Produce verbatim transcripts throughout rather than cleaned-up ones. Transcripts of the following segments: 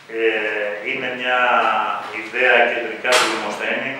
Ε, είναι μια ιδέα κεντρικά του Δημοσθένη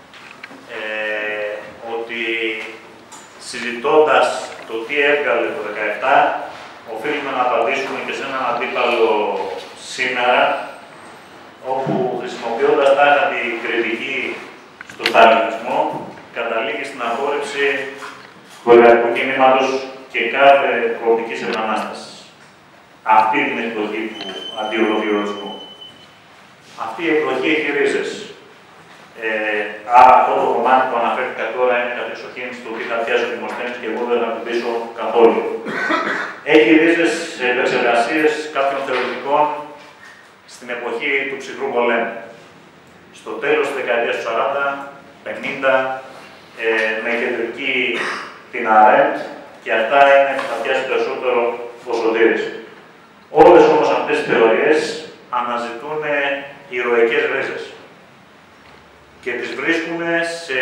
ε, ότι συζητώντας το τι έβγαλε το δεκαεπτά, οφείλουμε να απαντήσουμε και σε έναν αντίπαλο σήμερα, όπου χρησιμοποιώντας τάχα την κριτική στον σταλινισμό, καταλήγει στην απόρριψη του εργατικού κινήματος και κάθε προοπτικής επανάστασης. Αυτή την εκδοχή του αντιολοκληρωτισμού. Αυτή η εκδοχή έχει ρίζες. Ε, άρα αυτό το κομμάτι που αναφέρθηκα τώρα είναι κατεξοχήν στο τι θα πιάσει ο Δημοσθένης και εγώ δεν θα την πείσω καθόλου. Έχει ρίζες σε επεξεργασίες κάποιων θεωρητικών στην εποχή του ψυχρού πολέμου. Στο τέλος της δεκαετίας του σαράντα, πενήντα, ε, με κεντρική την Αρέντ, και αυτά είναι που θα πιάσει περισσότερο ο Σωτήρης. Όλες όμως αυτές τις θεωρίες αναζητούν ηρωικές ρίζες και τις βρίσκουν σε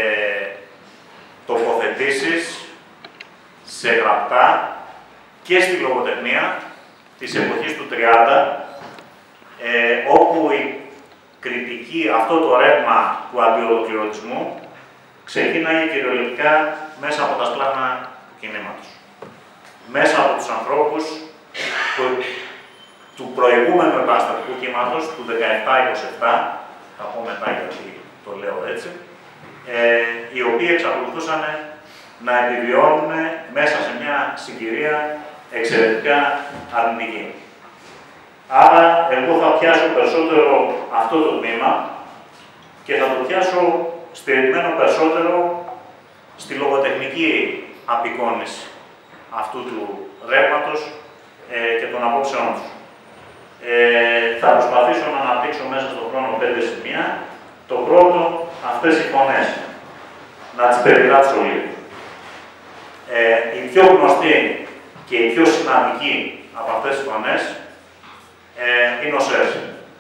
τοποθετήσεις, σε γραπτά και στη λογοτεχνία της εποχής του τριάντα, ε, όπου η κριτική, αυτό το ρεύμα του αντιολοκληρωτισμού ξεκίναγε κυριολεκτικά μέσα από τα σπλάχνα του κινήματος. Μέσα από τους ανθρώπους του, του προηγούμενου επαναστατικού κύματος, του δεκαεπτά είκοσι επτά, θα πω μετά γιατί το λέω έτσι, ε, οι οποίοι εξακολουθούσαν να επιβιώνουν μέσα σε μια συγκυρία εξαιρετικά αρνητική. Άρα, εγώ θα πιάσω περισσότερο αυτό το τμήμα και θα το πιάσω στηριγμένο περισσότερο στη λογοτεχνική απεικόνηση αυτού του ρεύματος ε, και των απόψεών του. Ε, θα προσπαθήσω να αναπτύξω μέσα στον χρόνο πέντε σημεία. Το πρώτο, αυτές οι φωνές. Να τις περιγράψω λίγο. Ε, η πιο γνωστή και η πιο σημαντική από αυτές τις φωνές ε, είναι ο Σέρς.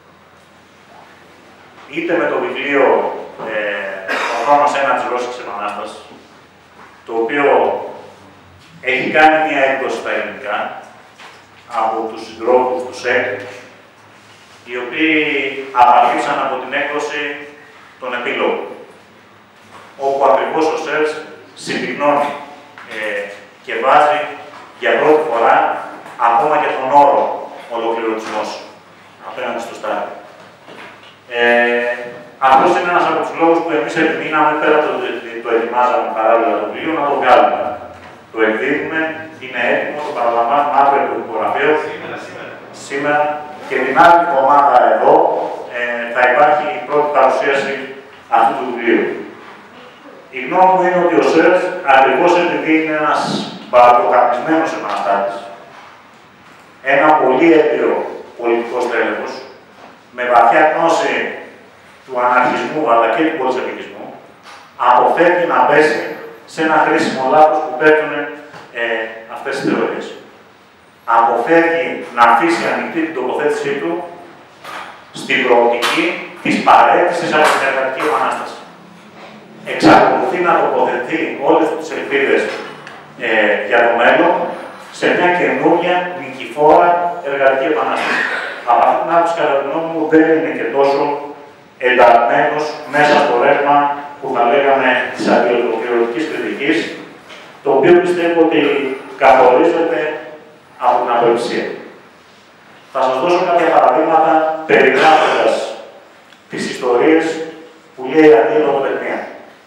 Είτε με το βιβλίο ε, «Ο χρόνος ένα της Ρώσικης Επανάστασης», το οποίο έχει κάνει μία έκδοση στα ελληνικά από τους συντρόφους του ΣΕΚ, οι οποίοι απαρχήσαν από την έκδοση τον επίλογο, όπου ακριβώς ο Σέρς συμπυκνώνει ε, και βάζει για πρώτη φορά ακόμα και τον όρο ολοκληρωτισμός απέναντι στο Στάλιν. Ε, αυτός είναι ένας από τους λόγους που εμείς επιμείναμε, πέρα το ότι το ετοιμάζαμε παράλληλα το βιβλίο, να το βγάλουμε. Το εκδίδουμε, είναι έτοιμο, το παραλαμβάνουμε αύριο το υπογραφείο. Σήμερα, σήμερα. Σήμερα. Και την άλλη εβδομάδα εδώ ε, θα υπάρχει η πρώτη παρουσίαση αυτού του βιβλίου. Η γνώμη μου είναι ότι ο Σέρς, ακριβώς επειδή είναι ένας παρακοκαπνισμένος επαναστάτης, ένα πολύ έμπειρο πολιτικό στέλεχος, με βαθιά γνώση του αναρχισμού αλλά και του πολσεβικισμού, αποφεύγει να πέσει σε ένα χρήσιμο λάθος που πέφτουν ε, αυτές τις θεωρίες. Αποφεύγει να αφήσει ανοιχτή την τοποθέτησή του στην προοπτική της παρέτησης από την εργατική επανάσταση. Εξακολουθεί να τοποθετεί όλες τις ελπίδες ε, για το μέλλον σε μια καινούργια νικηφόρα εργατική επανάσταση. Από αυτήν την άποψη, κατά τη γνώμη μου, δεν είναι και τόσο ενταγμένος μέσα στο ρεύμα που θα λέγαμε της αντιολοκληρωτικής κριτικής, το οποίο πιστεύω ότι καθορίζεται από την απελπισία. Θα σας δώσω κάποια παραδείγματα περιγράφοντας τις ιστορίες που λέει η λογοτεχνία.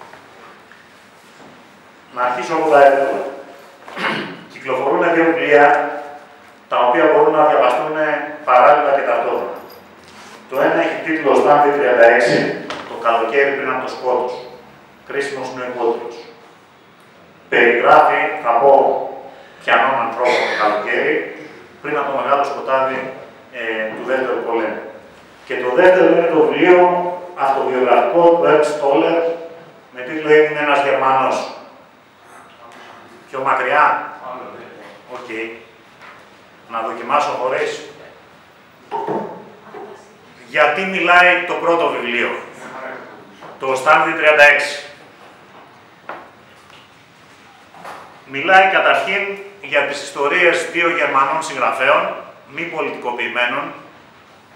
Να αρχίσω από τα εύκολα. Κυκλοφορούν δύο βιβλία τα οποία μπορούν να διαβαστούν παράλληλα και ταυτόχρονα. Το ένα έχει τίτλο Στάνδη τριάντα έξι, το καλοκαίρι πριν από το σκότος. Κρίσιμος νοημότριος. Περιγράφει, θα πω, πιανών ανθρώπων το καλοκαίρι, πριν από το μεγάλο σκοτάδι ε, του δεύτερου πολέμου. Και το δεύτερο είναι το βιβλίο αυτοβιογραφικό του Ernst Toller, με τίτλο «Ήμουν ένας Γερμανός». Πιο μακριά. Οκ. Okay. Να δοκιμάσω χωρίς. Γιατί μιλάει το πρώτο βιβλίο, το Στάνδη τριάντα έξι. Μιλάει καταρχήν για τις ιστορίες δύο Γερμανών συγγραφέων, μη πολιτικοποιημένων,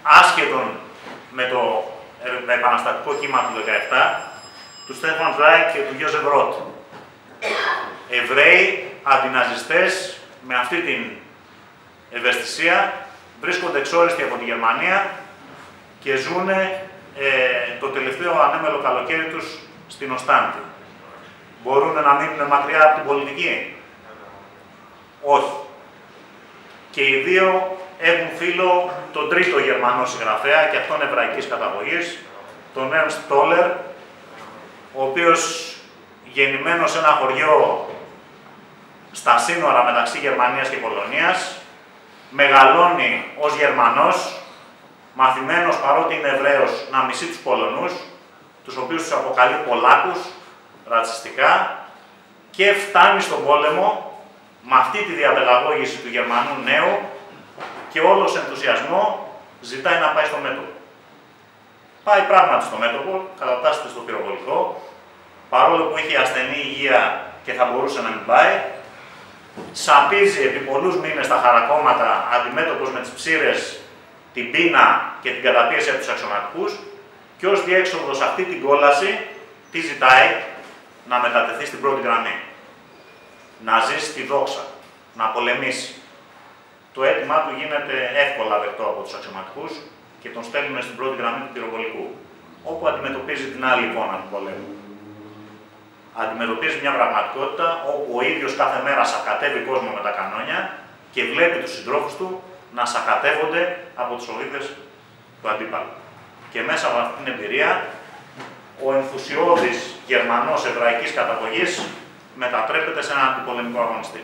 άσχετον με το επαναστατικό κύμα του δεκαεπτά, του Στέφαν Zweig και του Γιώζεφ Ροτ. Εβραίοι, αντιναζιστές, με αυτή την ευαισθησία, βρίσκονται εξόριστοι από τη Γερμανία και ζουν ε, το τελευταίο ανέμελο καλοκαίρι τους στην Οστάντη. Μπορούν να μείνουν μακριά από την πολιτική? Όχι. Και οι δύο έχουν φίλο τον τρίτο Γερμανό συγγραφέα, και αυτόν εβραϊκής καταγωγής, τον Ernst Toller, ο οποίος γεννημένος σε ένα χωριό στα σύνορα μεταξύ Γερμανίας και Πολωνίας, μεγαλώνει ως Γερμανός, μαθημένος παρότι είναι Εβραίος να μισεί τους Πολωνούς, τους οποίους τους αποκαλεί Πολάκους, ρατσιστικά, και φτάνει στον πόλεμο με αυτή τη διαπαιδαγώγηση του Γερμανού νέου και όλος ενθουσιασμό ζητάει να πάει στο μέτωπο. Πάει πράγματι στο μέτωπο, κατατάσσεται στο πυροβολικό, παρόλο που είχε ασθενή υγεία και θα μπορούσε να μην πάει, σαπίζει επί πολλούς μήνες στα χαρακόμματα αντιμέτωπος με τις ψήρες, την πείνα και την καταπίεση από τους αξιωματικούς, και ως διέξοδο σε αυτή την κόλαση, τι ζητάει? Να μετατεθεί στην πρώτη γραμμή. Να ζήσει τη δόξα, να πολεμήσει. Το αίτημά του γίνεται εύκολα δεκτό από τους αξιωματικούς και τον στέλνουν στην πρώτη γραμμή του πυροβολικού, όπου αντιμετωπίζει την άλλη εικόνα του πολέμου. Αντιμετωπίζει μια πραγματικότητα όπου ο ίδιος κάθε μέρα σακατεύει κόσμο με τα κανόνια και βλέπει τους συντρόφους του να σακατεύονται από τους οδύδες του αντίπαλου. Και μέσα από αυτή την εμπειρία, ο ενθουσιώδης Γερμανός εβραϊκής καταγωγής μετατρέπεται σε έναν αντιπολεμικό αγωνιστή.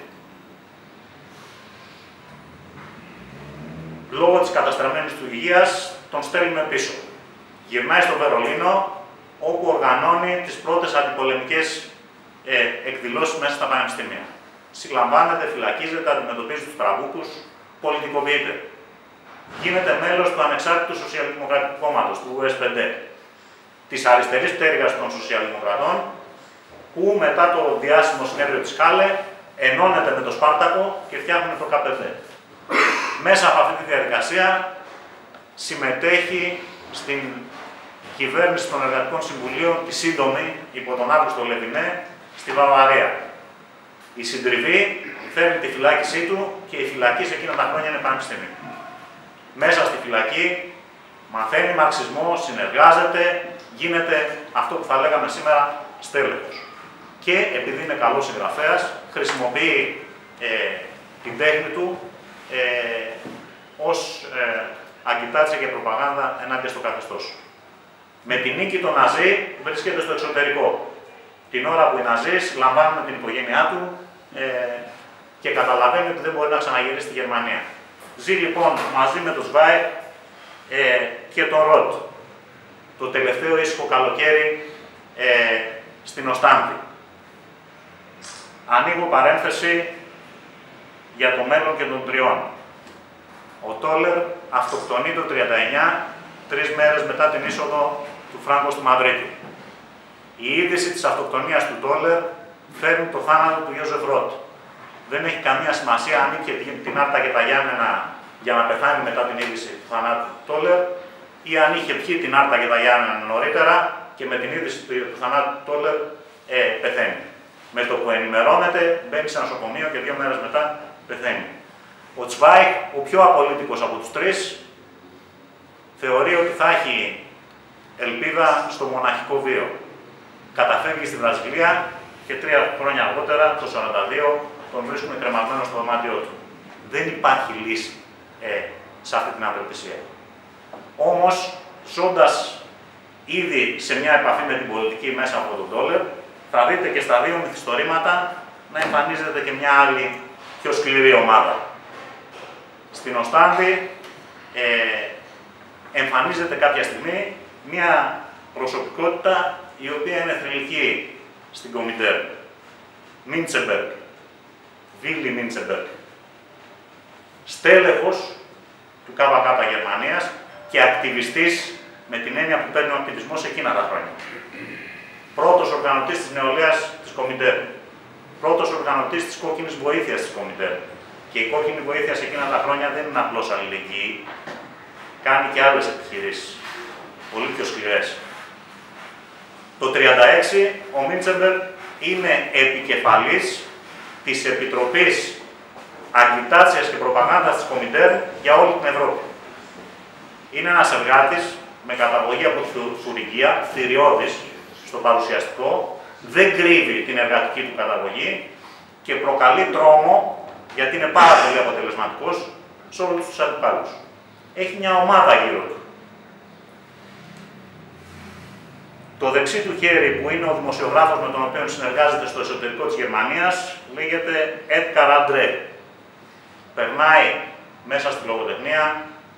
Λόγω της καταστραμμένης του υγείας, τον στέλνουμε πίσω. Γυρνάει στο Βερολίνο, όπου οργανώνει τις πρώτες αντιπολεμικές ε, εκδηλώσεις μέσα στα πανεπιστήμια. Συλλαμβάνεται, φυλακίζεται, αντιμετωπίζει τους τραμπούκους, πολιτικοποιείται. Γίνεται μέλος του ανεξάρτητου Σοσιαλδημοκρατικού Κόμματος, του ες πι ντι, της αριστερής πτέρυγας των Σοσιαλδημοκρατών, που μετά το διάσημο συνέδριο της Χάλε ενώνεται με το Σπάρτακο και φτιάχνουν το κα πι ντι. Μέσα από αυτή τη διαδικασία συμμετέχει στην κυβέρνηση των Εργατικών Συμβουλίων, τη σύντομη, υπό τον Αύγουστο Λεβινέ, στη Βαβαρία. Η συντριβή φέρνει τη φυλάκισή του και η φυλακή σε εκείνα τα χρόνια είναι πανεπιστήμιο. Μέσα στη φυλακή μαθαίνει μαρξισμό, συνεργάζεται, γίνεται αυτό που θα λέγαμε σήμερα στέλεχος. Και επειδή είναι καλός συγγραφέας, χρησιμοποιεί ε, την τέχνη του ε, ως ε, αγκιτάτσια και προπαγάνδα ενάντια στο καθεστώς. Με την νίκη των Ναζί βρίσκεται στο εξωτερικό. Την ώρα που οι Ναζί λαμβάνουν την οικογένειά του ε, και καταλαβαίνει ότι δεν μπορεί να ξαναγυρίσει στη Γερμανία. Ζει λοιπόν μαζί με τον Zweig ε, και τον Ροτ το τελευταίο ήσυχο καλοκαίρι ε, στην Οστάντη. Ανοίγω παρένθεση για το μέλλον και των τριών. Ο Τόλερ αυτοκτονεί το χίλια εννιακόσια τριάντα εννιά, τρεις μέρες μετά την είσοδο του Φράγκο στη Μαδρίτη. Η είδηση της αυτοκτονίας του Τόλερ φέρνει το θάνατο του Γιώζεφ Ροτ. Δεν έχει καμία σημασία αν είχε την Άρτα και τα Γιάννενα για να πεθάνει μετά την είδηση του θανάτου του Τόλερ, ή αν είχε πιει την Άρτα και τα Γιάννενα νωρίτερα και με την είδηση του θανάτου του Τόλερ ε, πεθαίνει. Με το που ενημερώνεται, μπαίνει σε νοσοκομείο και δύο μέρες μετά πεθαίνει. Ο Zweig, ο πιο απολύτικος από τους τρεις, θεωρεί ότι θα έχει ελπίδα στο μοναχικό βίο. Καταφεύγει στη Βραζιλία και τρία χρόνια αργότερα, το χίλια εννιακόσια σαράντα δύο, τον βρίσκουν κρεμασμένο στο δωμάτιό του. Δεν υπάρχει λύση ε, σε αυτή την απελπισία. Όμως, ζώντας ήδη σε μια επαφή με την πολιτική μέσα από τον Τόλερ, θα δείτε και στα δύο μυθιστορήματα να εμφανίζεται και μια άλλη πιο σκληρή ομάδα. Στην Οστάντη ε, εμφανίζεται κάποια στιγμή μια προσωπικότητα η οποία είναι θρυλική στην Κομιντέρ. Μίντσεμπεργκ. Βίλι Μίντσεμπεργκ. Στέλεχος του ΚΚ Γερμανίας και ακτιβιστής με την έννοια που παίρνει ο ακτιβισμός εκείνα τα χρόνια. Πρώτος οργανωτής της νεολαίας της Κομιντέρ. Πρώτος οργανωτής της κόκκινης βοήθειας της Κομιντέρ. Και η κόκκινη βοήθεια σε εκείνα τα χρόνια δεν είναι απλώς αλληλεγγύη. κάνει και άλλες επιχειρήσεις, πολύ πιο σκληρές. Το χίλια εννιακόσια τριάντα έξι ο Μίτσεμπεργκ είναι επικεφαλής της Επιτροπής Αγγιτάτσιας και Προπαγάνδας της Κομιντέρν για όλη την Ευρώπη. Είναι ένας εργάτης με καταγωγή από τη Θουρυγία, θηριώδης στο παρουσιαστικό, δεν κρύβει την εργατική του καταγωγή και προκαλεί τρόμο, γιατί είναι πάρα πολύ αποτελεσματικός σε όλους τους αντιπάλους. Έχει μια ομάδα γύρω του. Το δεξί του χέρι, που είναι ο δημοσιογράφος με τον οποίο συνεργάζεται στο εσωτερικό της Γερμανίας, λέγεται Edgar André. Περνάει μέσα στη λογοτεχνία,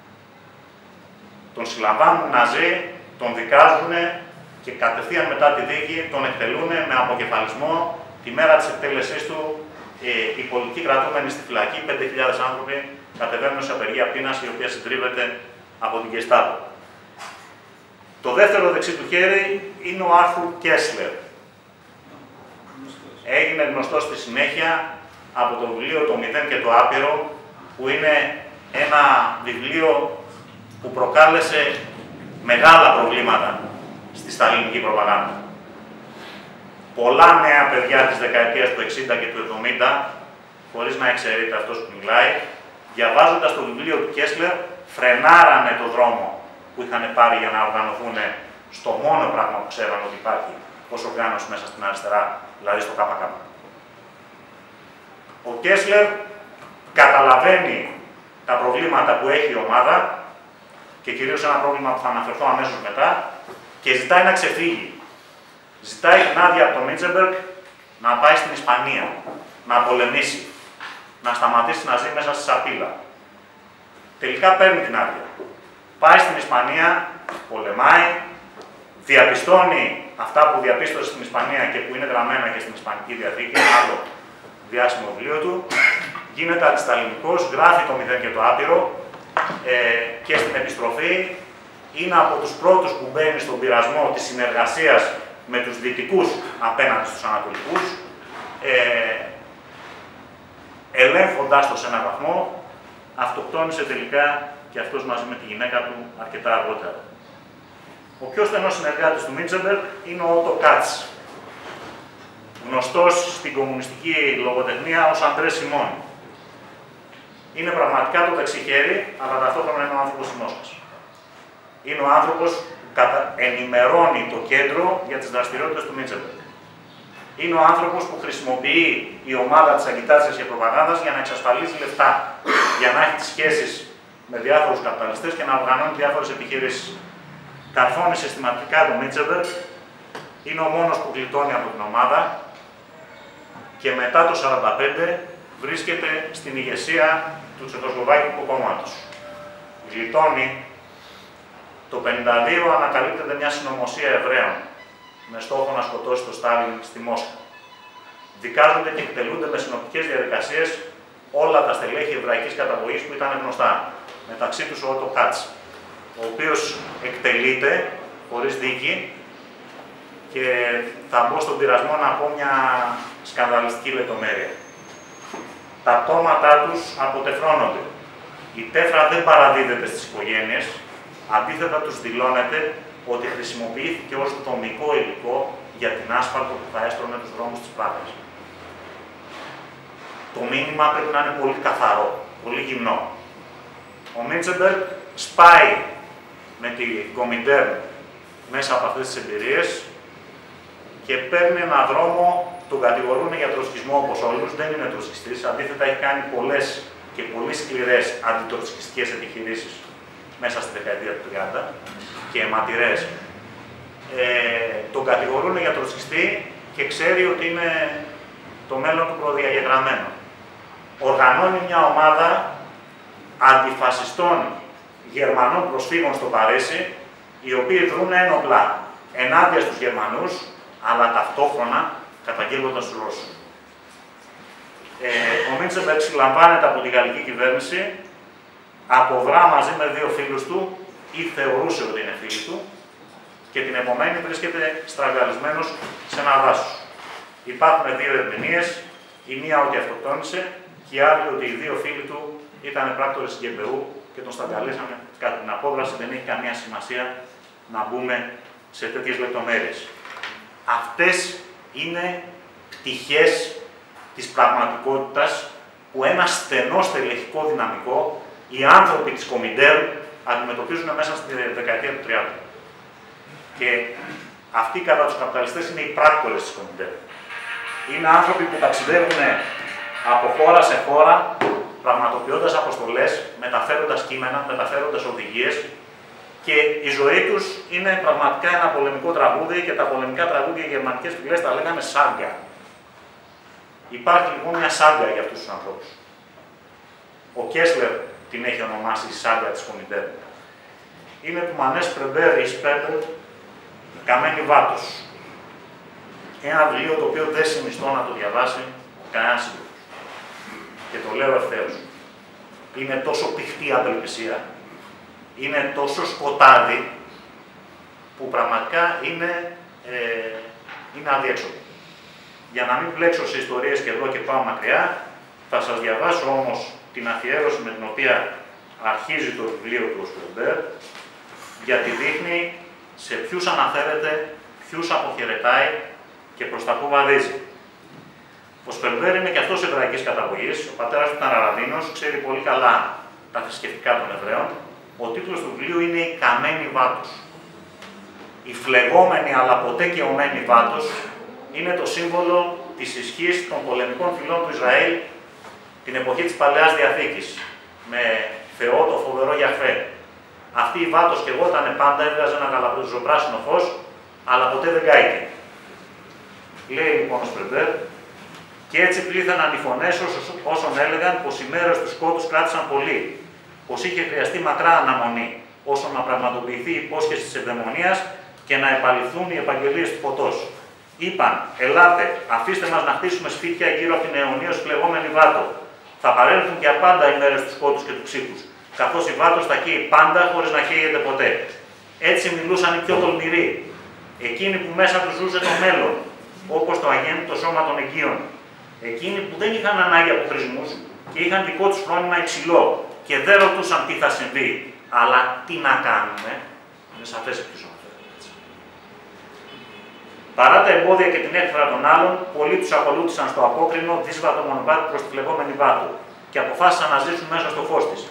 τον συλλαμβάνουν Ναζί, τον δικάζουν και κατευθείαν μετά τη δίκη τον εκτελούν με αποκεφαλισμό. Τη μέρα της εκτέλεσής του, ε, οι πολιτικοί κρατούμενοι στη φυλακή, πέντε χιλιάδες άνθρωποι, κατεβαίνουν σε απεργία πείνας, η οποία συντρίβεται από την Γκεστάπο. Το δεύτερο δεξί του χέρι είναι ο Άρθουρ Κέσλερ. Έγινε γνωστό στη συνέχεια από το βιβλίο «Το μηδέν και το άπειρο», που είναι ένα βιβλίο που προκάλεσε μεγάλα προβλήματα στη σταλινική προπαγάνδα. Πολλά νέα παιδιά της δεκαετίας του εξήντα και του εβδομήντα, χωρίς να εξαιρείται αυτός που μιλάει, διαβάζοντας το βιβλίο του Κέσλερ, φρενάρανε το δρόμο που είχαν πάρει για να οργανωθούν στο μόνο πράγμα που ξέραν ότι υπάρχει ως οργάνωση μέσα στην αριστερά, δηλαδή στο ΚΚ. Ο Κέσλερ καταλαβαίνει τα προβλήματα που έχει η ομάδα και κυρίως ένα πρόβλημα που θα αναφερθώ αμέσως μετά και ζητάει να ξεφύγει. Ζητάει την άδεια από τον Μίτσεμπεργκ να πάει στην Ισπανία, να πολεμήσει, να σταματήσει να ζει μέσα στη σαπίλα. Τελικά παίρνει την άδεια. Πάει στην Ισπανία, πολεμάει, διαπιστώνει αυτά που διαπίστωσε στην Ισπανία και που είναι γραμμένα και στην Ισπανική Διαθήκη, ένα άλλο διάσημο βιβλίο του, γίνεται αντισταλινικός, γράφει το μηδέν και το άπειρο ε, και στην επιστροφή είναι από τους πρώτους που μπαίνει στον πειρασμό της συνεργασίας με τους δυτικούς απέναντι στους ανατολικούς, ε, ελέγχοντάς το σε έναν βαθμό, αυτοκτόνησε τελικά και αυτός μαζί με τη γυναίκα του αρκετά αργότερα. Ο πιο στενός συνεργάτης του Μίτσεμπεργκ είναι ο Ότο Κάτς, γνωστός στην κομμουνιστική λογοτεχνία ως Αντρέ Σιμών. Είναι πραγματικά το δεξί χέρι, αλλά ταυτόχρονα είναι ο άνθρωπος της Μόσχας. Είναι ο άνθρωπος που ενημερώνει το κέντρο για τις δραστηριότητες του Μίτσεμπεργκ. Είναι ο άνθρωπος που χρησιμοποιεί η ομάδα της Αγγιτάτσιας και Προπαγάνδας για να εξασφαλίζει λεφτά, για να έχει τις σχέσεις με διάφορους καπιταλιστές και να οργανώνει διάφορες επιχειρήσεις. Καρφώνει συστηματικά τον Μίτσεμπεργκ, είναι ο μόνος που γλιτώνει από την ομάδα και μετά το χίλια εννιακόσια σαράντα πέντε βρίσκεται στην ηγεσία του Τσεχοσλοβάκικου κόμματος. Γλιτώνει. Το χίλια εννιακόσια πενήντα δύο ανακαλύπτεται μια συνωμοσία Εβραίων με στόχο να σκοτώσει τον Στάλιν στη Μόσχα. Δικάζονται και εκτελούνται με συνοπτικές διαδικασίες όλα τα στελέχη εβραϊκής καταγωγής που ήταν γνωστά. Μεταξύ τους ο Ότο Κάτς, ο οποίος εκτελείται χωρίς δίκη και θα μπω στον πειρασμό να πω μια σκανδαλιστική λεπτομέρεια. Τα πτώματά τους αποτεφρώνονται. Η τέφρα δεν παραδίδεται στις οικογένειες, αντίθετα τους δηλώνεται ότι χρησιμοποιήθηκε ως δομικό υλικό για την άσφαλτο που θα έστρωνε τους δρόμους της Πράγας. Το μήνυμα πρέπει να είναι πολύ καθαρό, πολύ γυμνό. Ο Μίτσεμπεργκ σπάει με τη Κομιντέρν μέσα από αυτές τις εμπειρίες και παίρνει έναν δρόμο, τον κατηγορούν για τροσκισμό όπως όλους, δεν είναι τροσκιστής, αντίθετα έχει κάνει πολλές και πολύ σκληρές αντιτροσκιστικές επιχειρήσεις μέσα στη δεκαετία του τριάντα και αιματηρές. Ε, τον κατηγορούν για τροσκιστή και ξέρει ότι είναι το μέλλον του προδιαγεγραμμένο. Οργανώνει μια ομάδα αντιφασιστών Γερμανών προσφύγων στο Παρίσι, οι οποίοι δρούν ένοπλα ενάντια στους Γερμανούς, αλλά ταυτόχρονα καταγγέλλοντας τους Ρώσους. Ε, ο Μίτσεμπεργκ συλλαμβάνεται από τη γαλλική κυβέρνηση, αποβρά μαζί με δύο φίλους του, ή θεωρούσε ότι είναι φίλοι του, και την επομένη βρίσκεται στραγγαλισμένος σε ένα δάσος. Υπάρχουν δύο ερμηνείες, η μία ότι αυτοκτόνησε και η άλλη ότι οι δύο φίλοι του ήταν πράκτορες της γκε μπε ου και τον στραγγαλίσανε κατά την απόδραση δεν έχει καμία σημασία να μπούμε σε τέτοιες λεπτομέρειες. Αυτές είναι πτυχές της πραγματικότητας που ένα στενό στελεχικό δυναμικό, οι άνθρωποι της Κομιντέρ, αντιμετωπίζουν μέσα στη δεκαετία του τριάντα. Και αυτοί κατά τους καπιταλιστές είναι οι πράκτορες της Κομιντέρ. Είναι άνθρωποι που ταξιδεύουν από χώρα σε χώρα, πραγματοποιώντας αποστολές, μεταφέροντας κείμενα, μεταφέροντας οδηγίες, και η ζωή τους είναι πραγματικά ένα πολεμικό τραγούδι, και τα πολεμικά τραγούδια οι γερμανικές φυλές τα λέγανε σάγκα. Υπάρχει λοιπόν μια σάγκα για αυτούς τους ανθρώπους. Ο Κέσλερ την έχει ονομάσει η σάγκα της Κομιντέρ. Είναι του Μανές Πρεμπέρ εις Πέμπερ, Καμένη Βάτος. Ένα βιβλίο το οποίο δεν συνιστώ να το διαβάσει κανένας σύντροφος. Και το λέω ευθέως. Είναι τόσο πηχτή απελπισία, είναι τόσο σκοτάδι, που πραγματικά είναι, ε, είναι αδιέξοδο. Για να μην πλέξω σε ιστορίες και εδώ και πάω μακριά, θα σας διαβάσω όμως την αφιέρωση με την οποία αρχίζει το βιβλίο του ο Σπερμπέρ, γιατί δείχνει σε ποιους αναφέρεται, ποιους αποχαιρετάει και προς τα πού βαδίζει. Ο Σπερμπέρ είναι και αυτός εβραϊκής καταγωγής, ο πατέρας του ήταν Ραβίνος, ξέρει πολύ καλά τα θρησκευτικά των Εβραίων. Ο τίτλος του βιβλίου είναι «Η καμένη Βάτος». Η φλεγόμενη αλλά ποτέ και ομένη Βάτος είναι το σύμβολο της ισχύς των πολεμικών φυλών του Ισραήλ την εποχή της Παλαιάς Διαθήκης, με Θεό το φοβερό Γιαχβέ. Αυτή η Βάτος και εγώ ήταν πάντα, έβγαζε ένα γαλαπράσινο φως, αλλά ποτέ δεν κάηκε. Λέει λοιπόν ο Σπερμπέρ, και έτσι πλήθαναν οι φωνές όσων έλεγαν πως οι μέρες του σκότους κράτησαν πολύ, πως είχε χρειαστεί μακρά αναμονή, όσο να πραγματοποιηθεί η υπόσχεση της ευδαιμονίας και να επαληθούν οι επαγγελίες του φωτός. Είπαν, ελάτε, αφήστε μας να χτίσουμε σπίτια γύρω από την αιωνίως φλεγόμενη Βάτο. Θα παρέλθουν και απάντα οι μέρες του σκότους και του ξύπους, καθώς η Βάτος θα καίει πάντα χωρίς να καίγεται ποτέ. Έτσι μιλούσαν οι πιο τολμηροί, εκείνοι που μέσα τους ζούσε το μέλλον, όπως το αγέννητο σώμα των εγκύων. Εκείνοι που δεν είχαν ανάγκη από χρησμούς και είχαν δικό τους φρόνημα υψηλό και δεν ρωτούσαν τι θα συμβεί, αλλά τι να κάνουμε. Είναι σαφές ποιους αναφέρεται έτσι. Παρά τα εμπόδια και την έκφρα των άλλων, πολλοί τους ακολούθησαν στο απόκρινο δύσβατο μονοπάτι προς τη φλεγόμενη Βάτο και αποφάσισαν να ζήσουν μέσα στο φως της.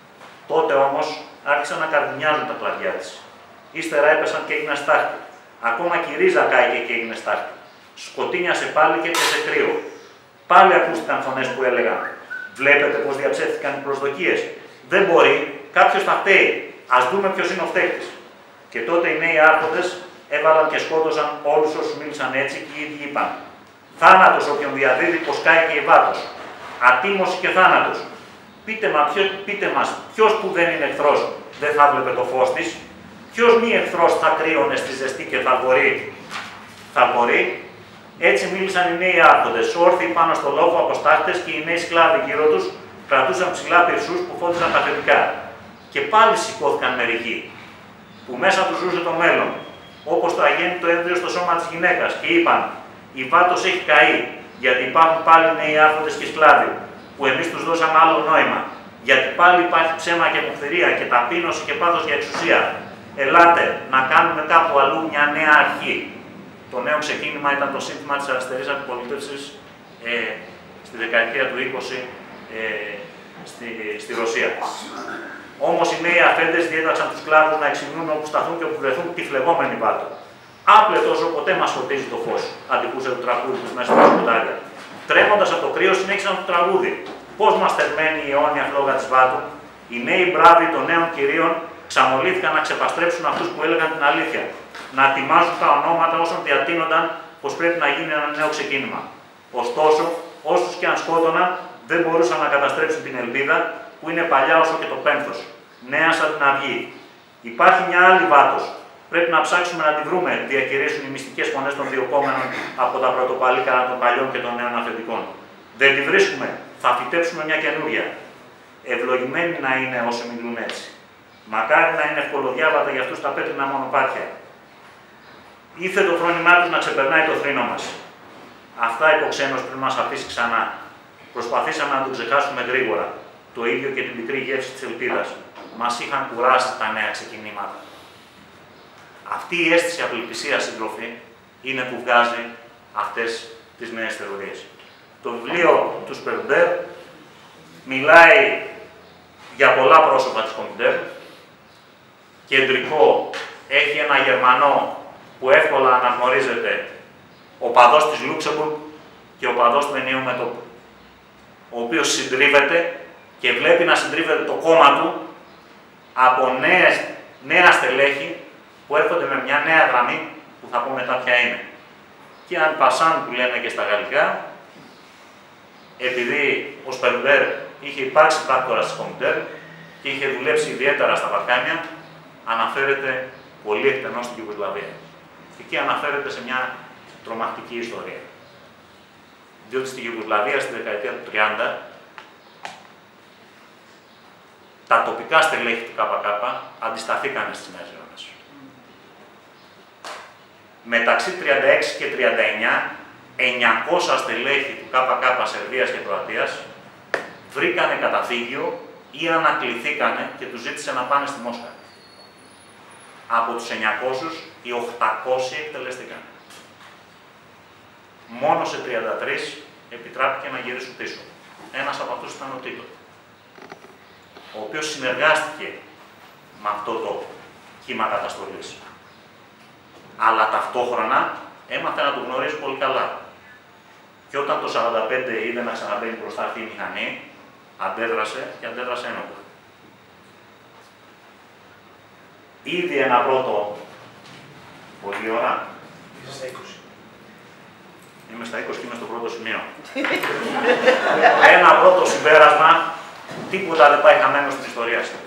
Τότε όμως άρχισαν να καρδινιάζουν τα κλαδιά της. Ύστερα έπεσαν και έγιναν στάχτη. Ακόμα και η ρίζα κάηκε και έγινε στάχτη. Σκοτίνιασε πάλι και έπεσε κρύο. Πάλι ακούστηκαν φωνές που έλεγαν: βλέπετε πως διαψεύθηκαν οι προσδοκίες. Δεν μπορεί, κάποιος θα φταίει. Ας δούμε ποιος είναι ο φταίχτης. Και τότε οι νέοι άρχοντες έβαλαν και σκότωσαν όλους όσους μίλησαν έτσι και οι ίδιοι είπαν: θάνατος όποιον διαδίδει πως κάει και η Βάτος. Ατίμωση και θάνατος. Πείτε, μα, ποιο, πείτε μας, ποιος που δεν είναι εχθρός δεν θα βλέπε το φως της. Ποιος μη εχθρός θα κρύωνε στη ζεστή και θα μπορεί. Θα μπορεί. Έτσι μίλησαν οι νέοι άρχοντες, όρθιοι πάνω στο λόφο από στάχτες, και οι νέοι σκλάβοι γύρω τους κρατούσαν ψηλά πυρσούς που φώτιζαν τα αφεντικά. Και πάλι σηκώθηκαν μερικοί, που μέσα τους ζούσε το μέλλον, όπως το αγέννητο έμβριο στο σώμα της γυναίκας, και είπαν: η Βάτος έχει καεί, γιατί υπάρχουν πάλι νέοι άρχοντες και σκλάβοι, που εμείς τους δώσαμε άλλο νόημα, γιατί πάλι υπάρχει ψέμα και μοχθηρία και ταπείνωση και πάθος για εξουσία. Ελάτε να κάνουμε κάπου αλλού μια νέα αρχή. Το νέο ξεκίνημα ήταν το σύνθημα της αριστερής αντιπολίτευσης ε, στη δεκαετία του είκοσι ε, στη, στη Ρωσία. Όμως οι νέοι αφέντες διέταξαν τους σκλάβους να εξυμνούν όπου σταθούν και όπου βρεθούν τη φλεγόμενη Βάτο. Άπλετος ποτέ μας φωτίζει το φως, αντικούσε το τραγούδι τους μέσα στα σκοτάδια. Τρέμοντας από το κρύο, συνέχισαν το τραγούδι. Πώς μας θερμαίνει η αιώνια φλόγα της Βάτου. Οι νέοι μπράβοι των νέων κυρίων ξαμολύθηκαν να ξεπαστρέψουν αυτούς που έλεγαν την αλήθεια. Να ετοιμάζουν τα ονόματα όσων διατείνονταν πως πρέπει να γίνει ένα νέο ξεκίνημα. Ωστόσο, όσους και αν σκότωναν, δεν μπορούσαν να καταστρέψουν την ελπίδα που είναι παλιά όσο και το πένθος. Νέα σαν την αυγή. Υπάρχει μια άλλη Βάτος. Πρέπει να ψάξουμε να τη βρούμε, διακηρύσουν οι μυστικές φωνές των διοκόμενων από τα πρωτοπαλίκαρα των παλιών και των νέων αφεντικών. Δεν τη βρίσκουμε, θα φυτέψουμε μια καινούρια. Ευλογημένοι να είναι όσοι μιλούν έτσι. Μακάρι να είναι ευκολοδιάβατα για αυτούς τα πέτρινα μονοπάτια. Ήθε το φρόνημά τους να ξεπερνάει το θρήνο μας. Αυτά είπε ο ξένος πριν μας αφήσει ξανά. Προσπαθήσαμε να τον ξεχάσουμε γρήγορα. Το ίδιο και την πικρή γεύση της ελπίδας. μας είχαν κουράσει τα νέα ξεκινήματα. Αυτή η αίσθηση απελπισίας, σύντροφοι, είναι που βγάζει αυτές τις νέες θεωρίες. Το βιβλίο του Σπερντέρ μιλάει για πολλά πρόσωπα της Κομιντέρ. Κεντρικό έχει ένα Γερμανό που εύκολα αναγνωρίζεται, ο παδός της Λούξεμπουργκ και ο παδός του ενιαίου μετώπου, ο οποίος συντρίβεται και βλέπει να συντρίβεται το κόμμα του από νέες, νέα στελέχη που έρχονται με μια νέα γραμμή που θα πω μετά ποια είναι. Και αν πασάν που λένε και στα γαλλικά, επειδή ο Σπερντέρ είχε υπάρξει πράκτορας της Κομιντέρ και είχε δουλέψει ιδιαίτερα στα Βαλκάνια, αναφέρεται πολύ εκτενώς στην Ιουγκοσλαβία. Εκεί αναφέρεται σε μια τρομακτική ιστορία. Διότι στη Ιουγκοσλαβία στη δεκαετία του τριάντα τα τοπικά στελέχη του ΚΚ αντισταθήκανε στις νέες ζώνες. Μεταξύ τριάντα έξι και τριάντα εννιά, εννιακόσια στελέχη του ΚΚ Σερβίας και Κροατίας βρήκανε καταφύγιο ή ανακληθήκανε και τους ζήτησε να πάνε στη Μόσχα. Από τους εννιακόσιους, οι οκτακόσιοι εκτελέστηκαν. Μόνο σε τριάντα τρεις επιτράπηκε να γυρίσουν πίσω. Ένας από αυτούς ήταν ο Τίτο, ο οποίος συνεργάστηκε με αυτό το κύμα καταστολής. Αλλά ταυτόχρονα έμαθε να το γνωρίζει πολύ καλά. Και όταν το σαράντα πέντε είδε να ξαναμπαίνει μπροστά αυτή η μηχανή, αντέδρασε και αντέδρασε ένοπλα. Ήδη ένα πρώτο. Πολύ ώρα. Είσαι στα είκοσι. Είμαι στα είκοσι και είμαι στο πρώτο σημείο. Ένα πρώτο συμπέρασμα, τίποτα δεν πάει χαμένο στην ιστορία σου.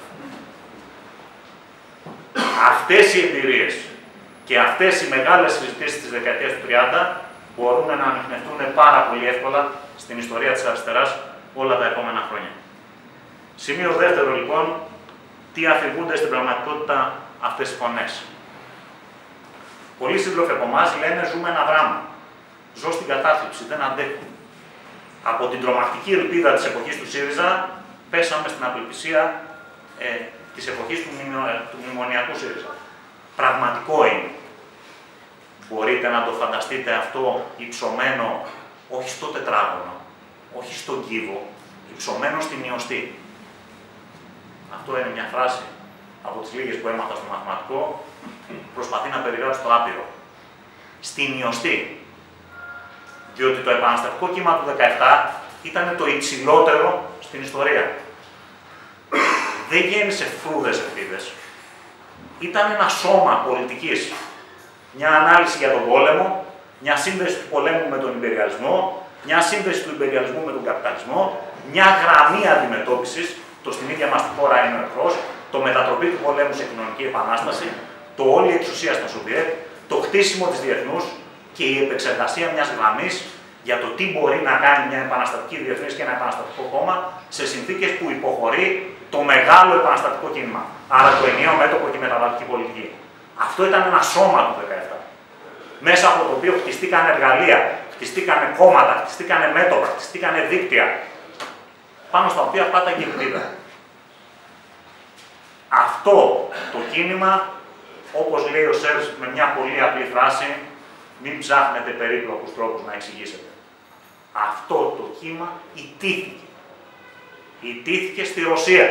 Αυτές οι εμπειρίες και αυτές οι μεγάλες συζητήσεις της δεκαετίας του τριάντα μπορούν να ανιχνευτούν πάρα πολύ εύκολα στην ιστορία της αριστεράς όλα τα επόμενα χρόνια. Σημείο δεύτερο λοιπόν, τι αφηγούνται στην πραγματικότητα αυτές οι φωνές. Πολλοί σύντροφοι από εμάς λένε ζούμε ένα δράμα. Ζω στην κατάθλιψη, δεν αντέχω. Από την τρομακτική ελπίδα της εποχής του ΣΥΡΙΖΑ πέσαμε στην απελπισία ε, της εποχής του, μνημο, ε, του μνημονιακού ΣΥΡΙΖΑ. Πραγματικό είναι. Μπορείτε να το φανταστείτε αυτό υψωμένο όχι στο τετράγωνο, όχι στον κύβο, υψωμένο στην ιωστή. Αυτό είναι μια φράση από τις λίγες που έμαθα στο μαθηματικό, προσπαθεί να περιγράψει το άπειρο. Στην ιωστή. Διότι το επαναστατικό κύμα του δεκαεπτά ήταν το υψηλότερο στην ιστορία. Δεν γέννησε φρούδες ελπίδες. Ήταν ένα σώμα πολιτικής. Μια ανάλυση για τον πόλεμο, μια σύνδεση του πολέμου με τον υπεριαλισμό, μια σύνδεση του υπεριαλισμού με τον καπιταλισμό, μια γραμμή αντιμετώπισης, το στην ίδια μας τη χώρα είναι ο εχθρός, το μετατροπή του πολέμου σε κοινωνική επανάσταση, το όλη εξουσία στα Σοβιέτ, το χτίσιμο της διεθνούς και η επεξεργασία μιας γραμμής για το τι μπορεί να κάνει μια επαναστατική διεθνής και ένα επαναστατικό κόμμα σε συνθήκες που υποχωρεί το μεγάλο επαναστατικό κίνημα. Άρα το ενιαίο μέτωπο και η μεταβατική πολιτική. Αυτό ήταν ένα σώμα του δεκαεπτά. Μέσα από το οποίο χτιστήκαν εργαλεία, χτιστήκαν κόμματα, χτιστήκαν μέτωπα, χτιστήκαν δίκτυα, πάνω στα οποία πάταγε η ελπίδα. Αυτό το κίνημα, όπως λέει ο Σέρς με μια πολύ απλή φράση, μην ψάχνετε περίπλοκους τρόπους να εξηγήσετε. Αυτό το κύμα ιτήθηκε. Ιτήθηκε στη Ρωσία.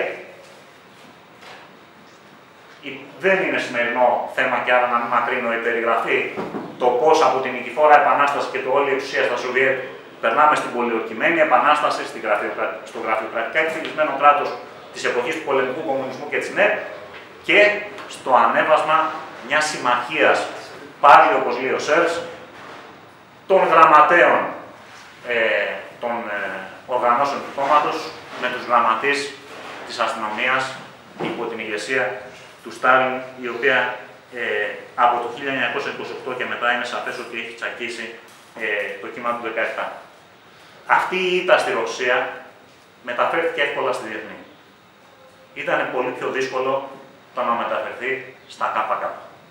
Δεν είναι σημερινό θέμα και άρα να μην μακρύνω η περιγραφή το πώς από την νικηφόρα επανάσταση και το όλη εξουσία στα Σοβιέτ περνάμε στην πολιορκημένη επανάσταση, στην γραφειοκρα... στο γραφειοκρατικά εκφυλισμένο κράτος της εποχής του πολεμικού κομμουνισμού και της ΝΕΠ και στο ανέβασμα μιας συμμαχίας, πάλι όπως λέει ο Σέρς, των γραμματέων ε, των ε, οργανώσεων του κόμματος με τους γραμματείς της αστυνομίας υπό την ηγεσία του Στάλιν, η οποία ε, από το χίλια εννιακόσια είκοσι οκτώ και μετά είναι σαφές ότι έχει τσακίσει ε, το κύμα του δεκαεπτά. Αυτή η ήττα στη Ρωσία μεταφέρθηκε εύκολα στη διεθνή. Ήταν πολύ πιο δύσκολο το να μεταφερθεί στα ΚΚ,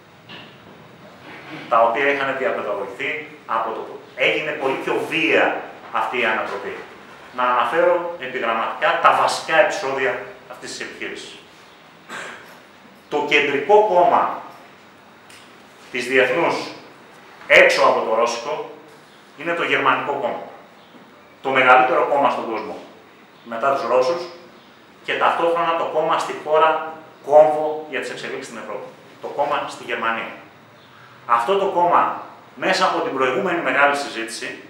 τα οποία είχαν διαπαιδαγωγηθεί από το πρώτο. Έγινε πολύ πιο βία αυτή η ανατροπή. Να αναφέρω επιγραμματικά τα βασικά επεισόδια αυτής της επιχείρησης. Το κεντρικό κόμμα της διεθνούς έξω από το ρώσικο είναι το γερμανικό κόμμα. Το μεγαλύτερο κόμμα στον κόσμο μετά τους Ρώσους και ταυτόχρονα το κόμμα στη χώρα κόμβο για τις εξελίξεις στην Ευρώπη. Το κόμμα στη Γερμανία. Αυτό το κόμμα μέσα από την προηγούμενη μεγάλη συζήτηση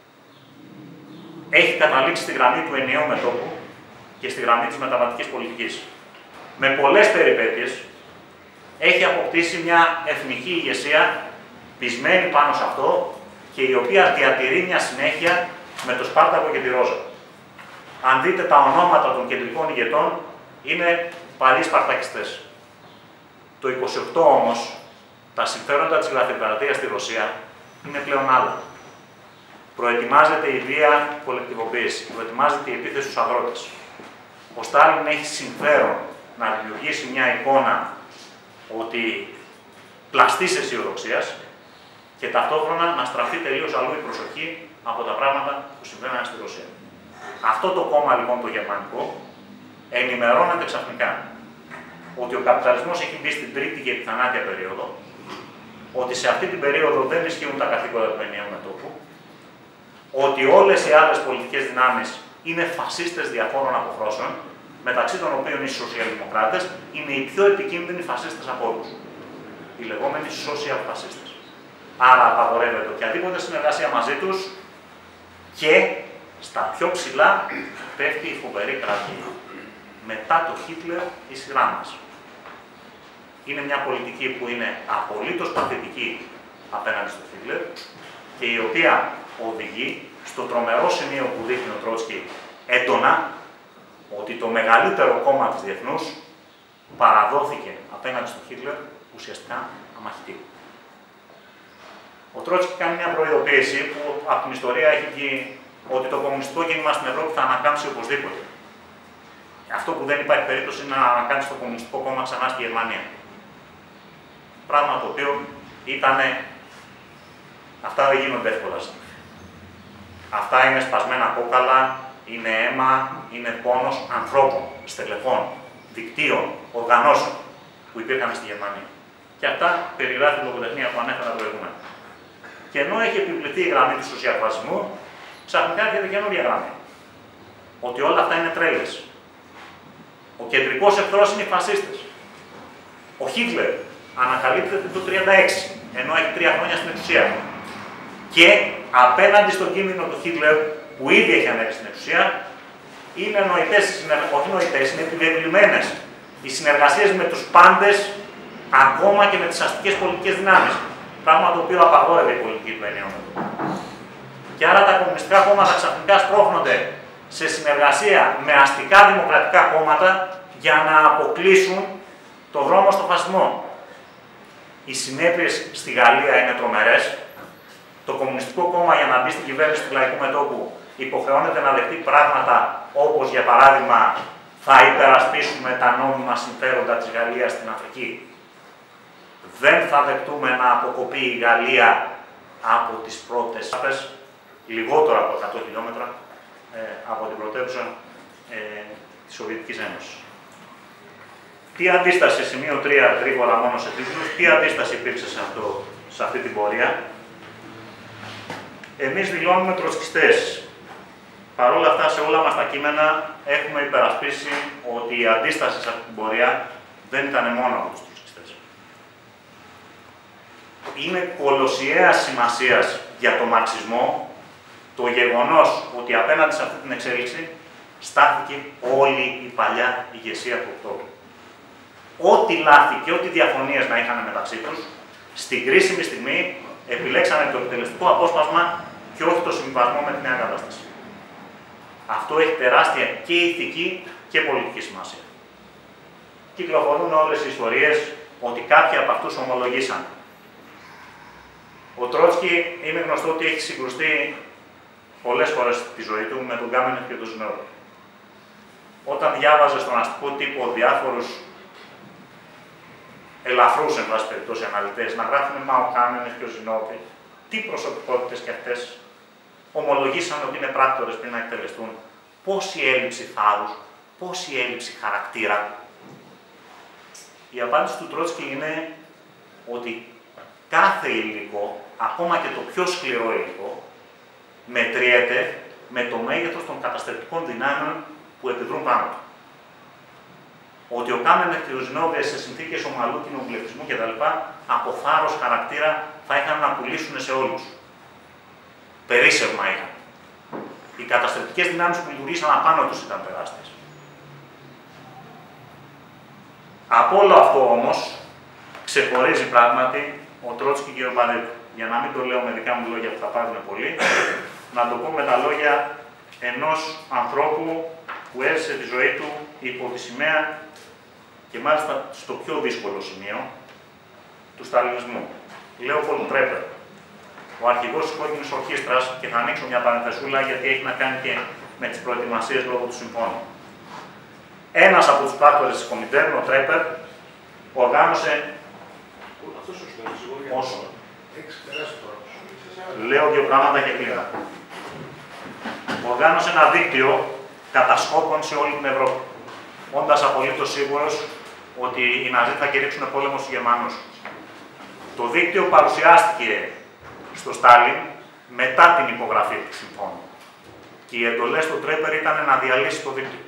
έχει καταλήξει στη γραμμή του ενιαίου μετώπου και στη γραμμή της μεταβατικής πολιτικής. Με πολλές περιπέτειες έχει αποκτήσει μια εθνική ηγεσία πεισμένη πάνω σε αυτό και η οποία διατηρεί μια συνέχεια με το Σπάρτακο και τη Ρόζα. Αν δείτε τα ονόματα των κεντρικών ηγετών, είναι παλιοί Σπαρτακιστές. Το είκοσι οκτώ όμως, τα συμφέροντα της γραφειοκρατίας στη Ρωσία είναι πλέον άλλα. Προετοιμάζεται η βία κολεκτιβοποίηση, προετοιμάζεται η επίθεση στους αγρότες. Ο Στάλιν έχει συμφέρον να δημιουργήσει μια εικόνα ότι πλαστής αισιοδοξίας και ταυτόχρονα να στραφεί τελείως αλλού η προσοχή από τα πράγματα που συμβαίνουν στη Ρωσία. Αυτό το κόμμα λοιπόν το γερμανικό ενημερώνεται ξαφνικά ότι ο καπιταλισμός έχει μπει στην τρίτη και επιθανάτια περίοδο, ότι σε αυτή την περίοδο δεν ισχύουν τα καθήκοντα του ενιαίου μετώπου, ότι όλες οι άλλες πολιτικές δυνάμεις είναι φασίστες διαφόρων αποχρώσεων, μεταξύ των οποίων οι σοσιαλδημοκράτες είναι οι πιο επικίνδυνοι φασίστες από όλους. Οι λεγόμενοι social φασίστες. Άρα απαγορεύεται οποιαδήποτε συνεργασία μαζί τους και στα πιο ψηλά πέφτει η φοβερή κράτη. Μετά το Χίτλερ η σειρά μας. Είναι μια πολιτική που είναι απολύτως παθητική απέναντι στο Χίτλερ και η οποία οδηγεί στο τρομερό σημείο που δείχνει ο Τρότσκι έντονα ότι το μεγαλύτερο κόμμα της διεθνούς παραδόθηκε απέναντι στο Χίτλερ ουσιαστικά αμαχητή. Ο Τρότσκι κάνει μια προειδοποίηση που από την ιστορία έχει βγει ότι το κομμουνιστικό κίνημα στην Ευρώπη θα ανακάμψει οπωσδήποτε. Αυτό που δεν υπάρχει περίπτωση είναι να ανακάμψει το κομμουνιστικό κόμμα ξανά στη Γερμανία. Πράγμα το οποίο ήταν. Αυτά δεν γίνονται εύκολα. Αυτά είναι σπασμένα κόκαλα, είναι αίμα, είναι πόνος ανθρώπων, στελεχών, δικτύων, οργανώσεων που υπήρχαν στη Γερμανία. Και αυτά περιγράφει η λογοτεχνία που ανέφερα προηγούμενα. Και ενώ έχει επιβληθεί η γραμμή του σοσιαλφασισμού, ξαφνικά έρχεται καινούργια γραμμή. Ότι όλα αυτά είναι τρέλες. Ο κεντρικός εχθρός είναι οι φασίστες. Ο Χίτλερ ανακαλύπτεται το χίλια εννιακόσια τριάντα έξι, ενώ έχει τρία χρόνια στην εξουσία. Και απέναντι στον κίνδυνο του Χίτλερ, που ήδη έχει ανέβει στην εξουσία, είναι νοητές, όχι νοητές, είναι επιβεβλημένες οι συνεργασίες με τους πάντες, ακόμα και με τις αστικές πολιτικές δυνάμεις. Πράγμα το οποίο απαγόρευε η πολιτική του ενιαίου μετώπου. Και άρα τα κομμουνιστικά κόμματα ξαφνικά σπρώχνονται σε συνεργασία με αστικά δημοκρατικά κόμματα για να αποκλείσουν το δρόμο στο φασισμό. Οι συνέπειες στη Γαλλία είναι τρομερές. Το Κομμουνιστικό Κόμμα για να μπει στην κυβέρνηση του Λαϊκού Μετώπου υποχρεώνεται να δεχτεί πράγματα όπως για παράδειγμα θα υπερασπίσουμε τα νόμιμα συμφέροντα της Γαλλίας στην Αφρική. Δεν θα δεχτούμε να αποκοπεί η Γαλλία από τις πρώτες άπες, λιγότερο από εκατό χιλιόμετρα ε, από την πρωτεύουσα ε, της Σοβιετικής Ένωσης. Τι αντίσταση, σημείο τρία, γρήγορα μόνο σε τίτλους, τι αντίσταση υπήρξε σε, αυτό, σε αυτή την πορεία. Εμείς δηλώνουμε τροτσκιστές. Παρ' όλα αυτά, σε όλα μας τα κείμενα έχουμε υπερασπίσει ότι η αντίσταση σε αυτή την πορεία δεν ήταν μόνο από τους τροτσκιστές. Είναι κολοσιαίας σημασίας για τον μαρξισμό το γεγονός ότι απέναντι σε αυτή την εξέλιξη στάθηκε όλη η παλιά ηγεσία του Οκτώβρη. Ό,τι λάθη και ό,τι διαφωνίες να είχαν μεταξύ τους, στην κρίσιμη στιγμή επιλέξανε το επιτελεστικό απόσπασμα και όχι το συμβιβασμό με τη νέα κατάσταση. Αυτό έχει τεράστια και ηθική και πολιτική σημασία. Κυκλοφορούν όλες οι ιστορίες ότι κάποιοι από αυτούς ομολογήσαν. Ο Τρότσκι είναι γνωστό ότι έχει συγκρουστεί πολλές φορές στη ζωή του με τον Κάμενεφ και τον Ζινόβι. Όταν διάβαζε στον αστικό τύπο διάφορους ελαφρούς, εν πάση περιπτώσει, αναλυτές, να γράφουν «Μα ο Κάμενεφ και ο Ζινόβι, τι προσωπικότητες κι αυτές ομολογήσαν ότι είναι πράκτορες πριν να εκτελεστούν, πόση έλλειψη θάρρους, πόση έλλειψη χαρακτήρα». Η απάντηση του Τρότσκι είναι ότι κάθε υλικό, ακόμα και το πιο σκληρό υλικό, μετριέται με το μέγεθος των καταστρεπτικών δυνάμεων που επιδρούν πάνω του. Ότι ο Κάμενεχ και ο Ζινόβιες σε συνθήκες ομαλού κοινοβουλευτισμού κτλ. Από θάρρος χαρακτήρα θα είχαν να πουλήσουν σε όλους. Περίσσευμα είχαν. Οι καταστρεπτικές δυνάμεις που λειτουργήσαν απάνω τους ήταν τεράστιες. Από όλο αυτό όμως ξεχωρίζει πράγματι ο Τρότσκι και ο Παρέτο. Για να μην το λέω με δικά μου λόγια που θα πάρουν πολύ, να το πω με τα λόγια ενός ανθρώπου που έζησε τη ζωή του υπό τη σημαία και μάλιστα στο πιο δύσκολο σημείο του σταλινισμού. Λέοπολντ Τρέπερ, ο αρχηγός της Κόκκινης Ορχήστρας, και θα ανοίξω μια παρενθεσούλα γιατί έχει να κάνει και με τις προετοιμασίες λόγω του συμφώνου. Ένας από τους πράκτορες της Κομιντέρν, ο Τρέπερ, οργάνωσε. Αυτό σου λέει, όσο. Λέω δύο πράγματα και κλείνω. Οργάνωσε ένα δίκτυο κατασκόπων σε όλη την Ευρώπη, όντας απολύτως σίγουρος ότι οι Ναζί θα κηρύξουν πόλεμο στους Γερμανούς. Το δίκτυο παρουσιάστηκε στο Στάλιν μετά την υπογραφή του συμφώνου. Και οι εντολές του Τρέπερ ήταν να διαλύσει το δίκτυο.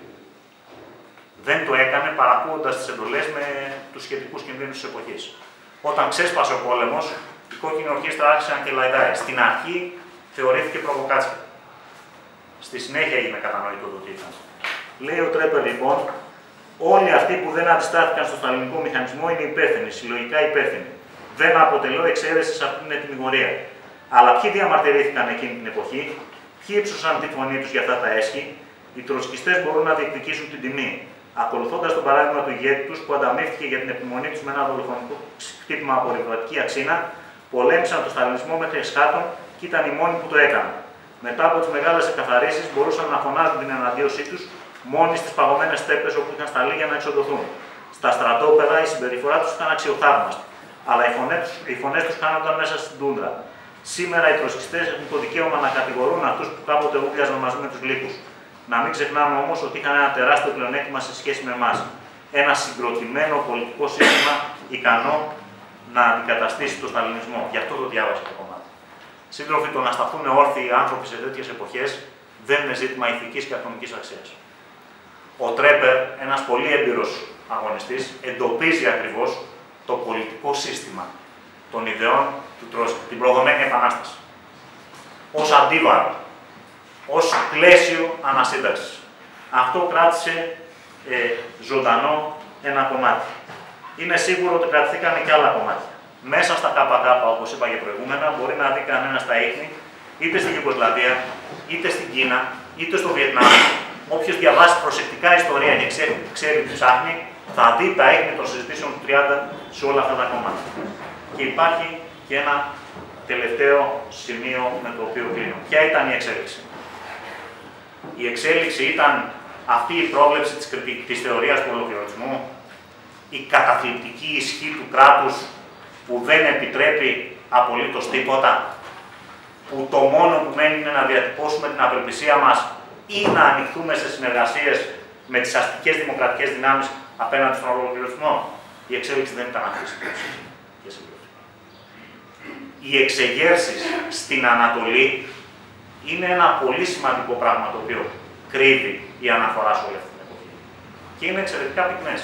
Δεν το έκανε παρακούοντας τις εντολές με τους σχετικούς κινδύνους της εποχής. Όταν ξέσπασε ο πόλεμος, η Κόκκινη Ορχήστρα άρχισε να κελαϊδάει. Στην αρχή θεωρήθηκε προβοκάτσια. Στη συνέχεια έγινε κατανοητό το τι ήταν. Λέει ο Τρέπερ λοιπόν, όλοι αυτοί που δεν αντιστάθηκαν στο σταλινικό μηχανισμό είναι υπεύθυνοι, συλλογικά υπεύθυνοι. Δεν αποτελώ εξαίρεση σε αυτήν την ετοιμιγορία. Αλλά ποιοι διαμαρτυρήθηκαν εκείνη την εποχή, ποιοι ύψωσαν τη φωνή τους για αυτά τα έσχη, οι τροτσκιστές μπορούν να διεκδικήσουν την τιμή. Ακολουθώντας το παράδειγμα του ηγέτη τους που ανταμείφθηκε για την επιμονή τους με ένα δολοφονικό χτύπημα από ρηβατική αξίνα, πολέμησαν το σταλινισμό μέχρι εσχάτων και ήταν οι μόνοι που το έκαναν. Μετά από τις μεγάλες εκαθαρίσεις μπορούσαν να φωνάζουν την εναντίωσή τους μόνοι στις παγωμένες στέπες όπου είχαν σταλεί για να εξοντωθούν. Στα στρατόπεδα η συμπεριφορά τους ήταν αξιοθαύμαστη, αλλά οι φωνές, οι φωνές τους χάνονταν μέσα στην τούντρα. Σήμερα οι τροτσκιστές έχουν το δικαίωμα να κατηγορούν αυτούς που κάποτε ούγλιαζαν μαζί με τους λύκους. Να μην ξεχνάμε όμως ότι είχαν ένα τεράστιο πλεονέκτημα σε σχέση με εμάς. Ένα συγκροτημένο πολιτικό σύστημα ικανό να αντικαταστήσει τον σταλινισμό. Γι' αυτό το διάβασα το κομμάτι. Σύντροφοι, το να σταθούν όρθιοι οι άνθρωποι σε τέτοιες εποχές δεν είναι ζήτημα ηθικής και ατομικής αξίας. Ο Τρέπερ, ένας πολύ έμπειρος αγωνιστής, εντοπίζει ακριβώς το πολιτικό σύστημα των ιδεών του Τρότσκι, την προδομένη επανάσταση, ως αντίβαρο, ως πλαίσιο ανασύνταξης. Αυτό κράτησε ε, ζωντανό ένα κομμάτι. Είναι σίγουρο ότι κρατηθήκαν και άλλα κομμάτια. Μέσα στα ΚΚ, όπως είπα και προηγούμενα, μπορεί να δει κανένας τα ίχνη, είτε στην Ιουγκοσλαβία, είτε στην Κίνα, είτε στο Βιετνάμ. Όποιος διαβάσει προσεκτικά ιστορία και ξέρει, ξέρει τι ψάχνει, θα δει τα ίχνη των συζητήσεων του τριάντα σε όλα αυτά τα κομμάτια. Και υπάρχει και ένα τελευταίο σημείο με το οποίο κλείνω. Ποια ήταν η εξέλιξη? Η εξέλιξη ήταν αυτή η πρόβλεψη της, της θεωρίας του ολοκληρωτισμού, η καταθλιπτική ισχύ του κράτους που δεν επιτρέπει απολύτως τίποτα, που το μόνο που μένει είναι να διατυπώσουμε την απελπισία μας ή να ανοιχτούμε σε συνεργασίες με τις αστικές δημοκρατικές δυνάμεις απέναντι στον ολοκληρωτισμό. Η εξέλιξη δεν ήταν αυτή η συμπληρωμή. Οι εξεγέρσεις στην Ανατολή είναι ένα πολύ σημαντικό πράγμα το οποίο κρύβει η αναφορά σε όλη αυτή την εποχή. Και είναι εξαιρετικά πυκνές.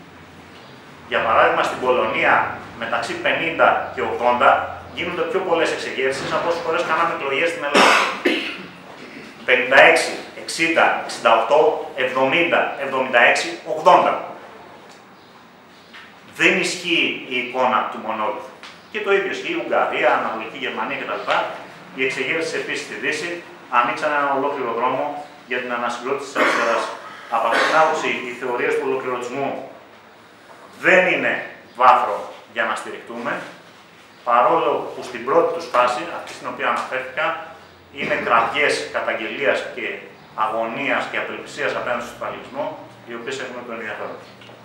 Για παράδειγμα, στην Πολωνία μεταξύ πενήντα και ογδόντα γίνονται πιο πολλές εξεγέρσεις από όσες φορές κάναμε εκλογές στην Ελλάδα. πενήντα έξι, εξήντα, εξήντα οκτώ, εβδομήντα, εβδομήντα έξι, ογδόντα. Δεν ισχύει η εικόνα του μονόλιθου. Και το ίδιο ισχύει η Ουγγαρία, η Ανατολική Γερμανία κτλ. Οι εξεγέρσεις επίσης στη Δύση ανοίξαν έναν ολόκληρο δρόμο για την ανασυγκρότηση της αριστεράς. Από αυτήν την άποψη, οι θεωρίες του ολοκληρωτισμού δεν είναι βάθρο για να στηριχτούμε, παρόλο που στην πρώτη τους φάση, αυτή στην οποία αναφέρθηκα, είναι κραυγές καταγγελίας και αγωνίας και απελπισίας απέναντι στον σταλινισμό, οι οποίες έχουν τον ενδιαφέρον.